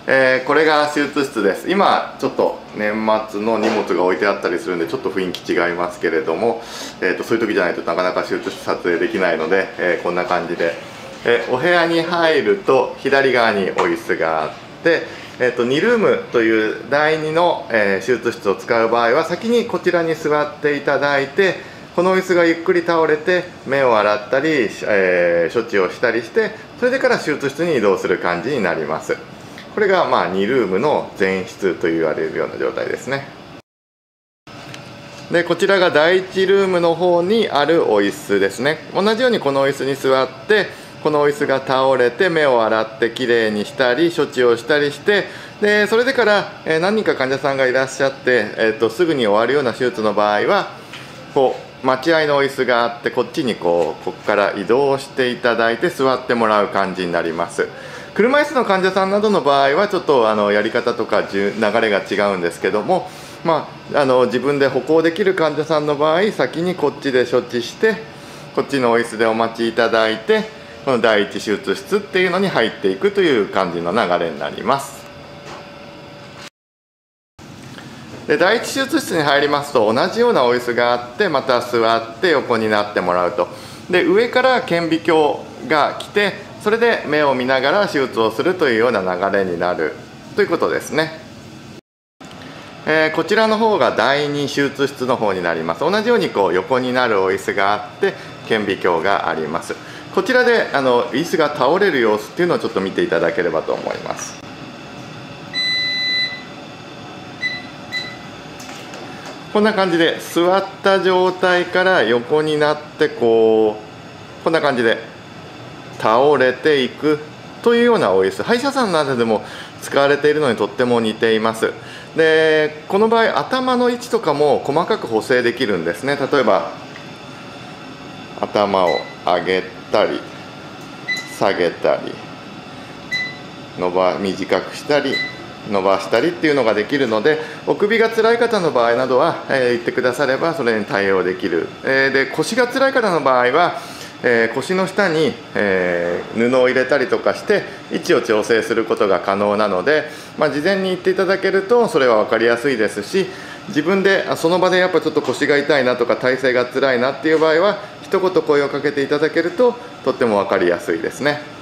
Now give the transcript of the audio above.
これが手術室です。今ちょっと年末の荷物が置いてあったりするんでちょっと雰囲気違いますけれども、そういう時じゃないとなかなか手術室撮影できないので、こんな感じで、お部屋に入ると左側にお椅子があって、2ルームという第2の、手術室を使う場合は先にこちらに座っていただいて、この椅子がゆっくり倒れて目を洗ったり、処置をしたりして、それでから手術室に移動する感じになります。これが2ルームの全室と言われるような状態ですね。でこちらが第1ルームの方にあるお椅子ですね。同じようにこのお椅子に座って、このお椅子が倒れて目を洗ってきれいにしたり処置をしたりして、でそれでから、何人か患者さんがいらっしゃって、すぐに終わるような手術の場合はこう待合のお椅子があって、こっちにここから移動していただいて座ってもらう感じになります。車椅子の患者さんなどの場合はちょっとやり方とか流れが違うんですけども、自分で歩行できる患者さんの場合、先にこっちで処置してこっちのお椅子でお待ちいただいて、この第一手術室っていうのに入っていくという感じの流れになります。で第一手術室に入りますと同じようなお椅子があって、また座って横になってもらうと。で上から顕微鏡が来て、それで目を見ながら手術をするというような流れになるということですね。こちらの方が第2手術室の方になります。同じようにこう横になるお椅子があって顕微鏡があります。こちらで椅子が倒れる様子っていうのをちょっと見ていただければと思います。こんな感じで座った状態から横になってこんな感じで倒れていくというようなお椅子、歯医者さんなどでも使われているのにとっても似ています。でこの場合頭の位置とかも細かく補正できるんですね。例えば頭を上げたり下げたり短くしたり伸ばしたりっていうのができるので、お首が辛い方の場合などは、言ってくださればそれに対応できる。で腰が辛い方の場合は腰の下に、布を入れたりとかして位置を調整することが可能なので、事前に言っていただけるとそれは分かりやすいですし、自分でその場でやっぱちょっと腰が痛いなとか体勢が辛いなっていう場合は一言声をかけていただけるととっても分かりやすいですね。